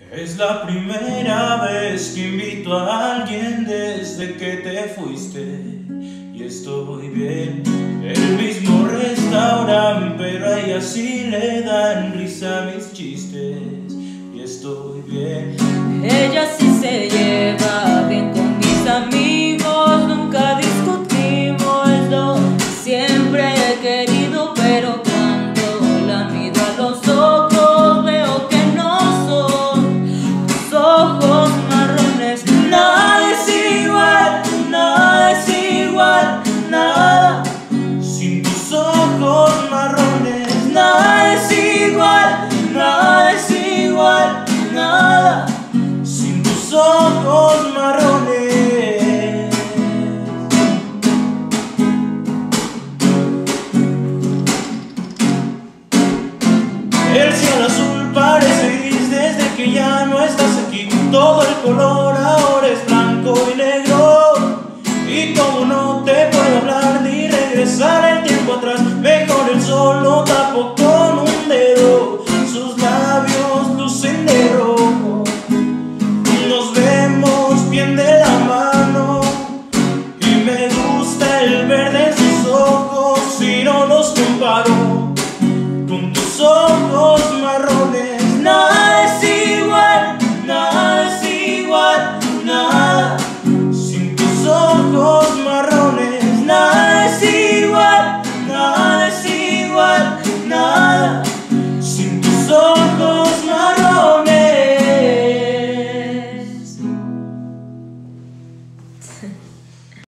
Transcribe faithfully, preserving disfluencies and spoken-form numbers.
Es la primera vez que invito a alguien desde que te fuiste y estoy bien. El mismo restaurante, pero a ella sí le dan risa mis chistes y estoy bien. Ella sí se lleva bien con mis amigos, nunca discutimos, es lo que siempre he querido, pero cuando la miro a los ojos veo que no son tus ojos marrones. Nada es igual, nada es igual, nada Sin tus ojos marrones, nada es igual, nada es igual, nada. sin tus ojos marrones. El cielo azul parece gris desde que ya no estás aquí. Todo el color ahora es blanco y negro. Y como no te puedo hablar ni regresar el tiempo atrás, mejor el sol lo tapo con un dedo. Sus labios lucen de rojo, nos vemos bien de la mano, y me gusta el verde en sus ojos. Si no los comparo con tus ojos marrones.